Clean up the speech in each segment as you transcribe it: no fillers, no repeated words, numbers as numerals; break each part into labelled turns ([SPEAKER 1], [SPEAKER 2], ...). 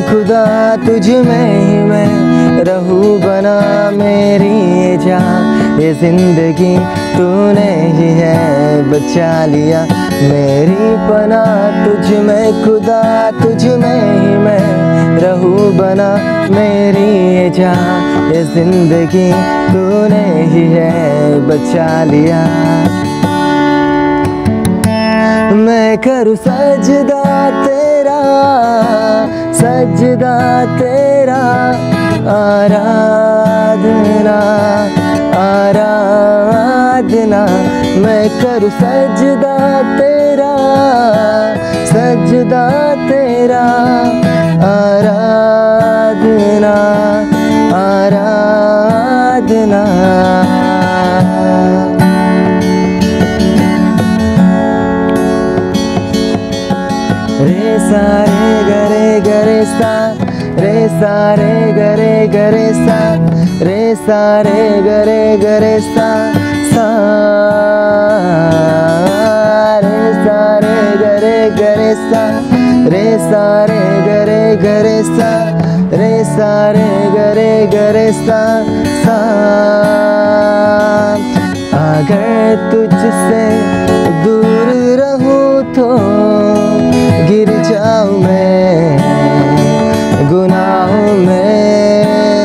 [SPEAKER 1] खुदा तुझ में ही मैं रहूं बना मेरी जान। ये जिंदगी तूने ही है बचा लिया मेरी पनाह तुझ में खुदा तुझ में ही मैं रहूं बना मेरी जान। ये जिंदगी तूने ही है बचा लिया। मैं करूं सजदा तेरा सजदा तेरा आराधना आराधना। मैं करूं सजदा तेरा सजदा तेरा आराधना आराधना। रे सा रे गरे गरे सा रे सा रे गरे गरे सा रे सा रे गरे गरे सा सा रे सा रे गरे गरे सा रे सा रे गरे गरे सा रे सा रे गरे गरे सा सा। अगर तुझसे दूर रहूं तो गिर जाऊं मैं गुनाहों में।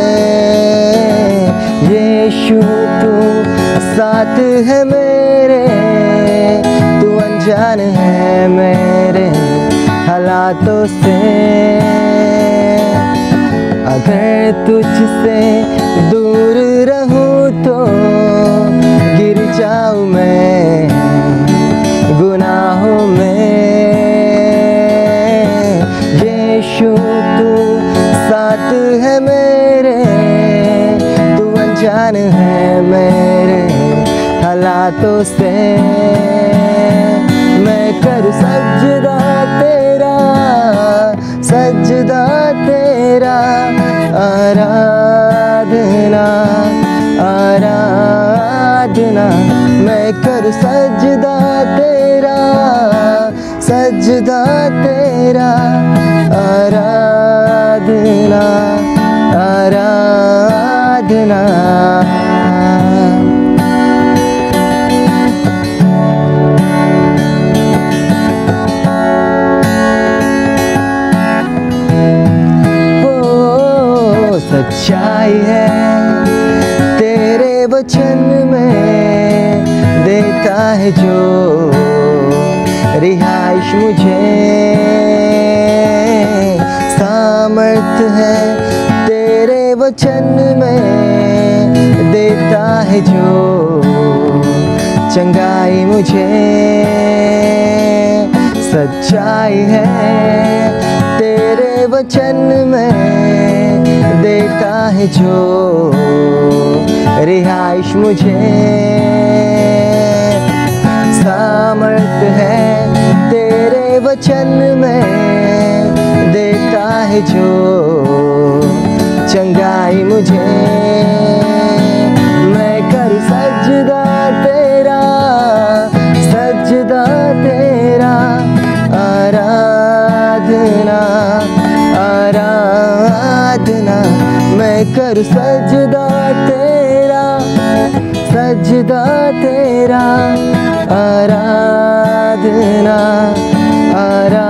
[SPEAKER 1] यीशु तू साथ है मेरे तू अनजान है मेरे हालातों से। अगर तुझसे दूर रहूं तो गिर जाऊं मैं गुनाहों में। यीशु तू साथ है मेरे तू अनजान है मेरे हालातों से। मैं करूं सजदा तेरा सजदा तेरा आराधना आराधना। मैं करूं सजदा तेरा सजदा तेरा आराधना आराधना। सच्चाई है तेरे वचन में देता है जो रिहाइश मुझे। सामर्थ है तेरे वचन में देता है जो चंगाई मुझे। सच्चाई है तेरे वचन में देता है जो रिहाइश मुझे। सामर्थ है तेरे वचन में देता है जो चंगाई मुझे। मैं करूं सजदा तेरा सजदा तेरा आराधना आराधना। मैं करूं सजदा तेरा सजदा तेरा आराधना आराधना।